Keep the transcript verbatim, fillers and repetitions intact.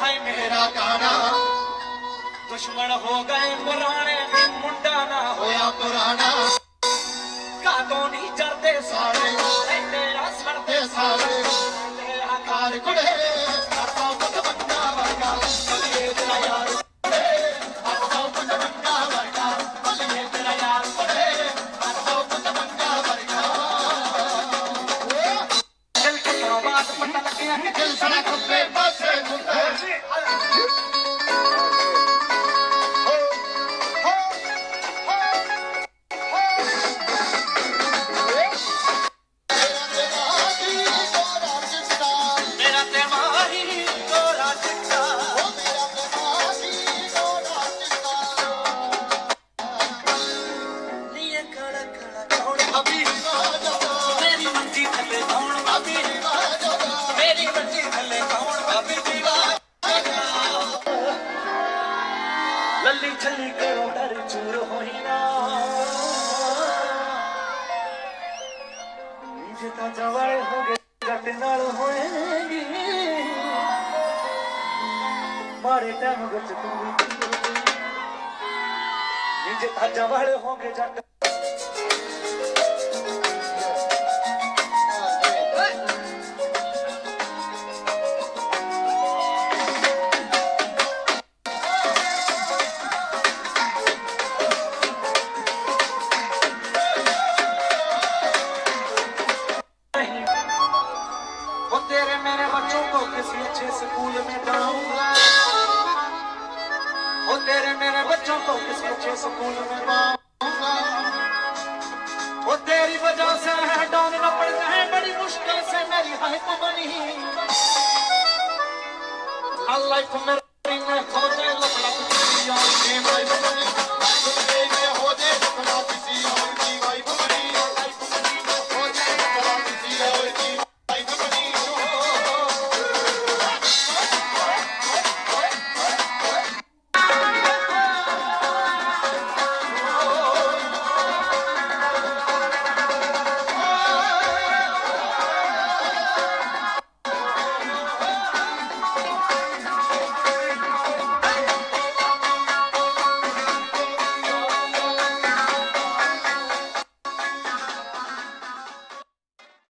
है मेरा गाना, दुश्मन हो गए पुराने, मुंडा ना होया पुराना। कादों नहीं चढ़ते सारे, तेरा सड़ते सारे, तेरा कार कुड़े करता कुछ बंदा वर्गा, बलिए तेरा यार कुड़े, करता कुछ बंदा वर्गा, बलिए तेरा यार कुड़े, करता कुछ बंदा वर्गा। दिल के क्यों बात पता लगे कि दिल सड़ा खुदे बसे खुदे। लल्ली छल्ली करो डर चूर होई ना, जिता जवाड़े हो गए जट नाल होएगी, मारे टाइम गच तू जिता जवाड़े हो गए जट। तेरे मेरे बच्चों को किसी अच्छे स्कूल में डालूंगा, ओ तेरे मेरे बच्चों को किसी अच्छे स्कूल में डालूंगा, ओ तेरी वजह से है डाउन न पड़ गए, बड़ी मुश्किल से मेरी हाइप बनी, लाइफ मेरी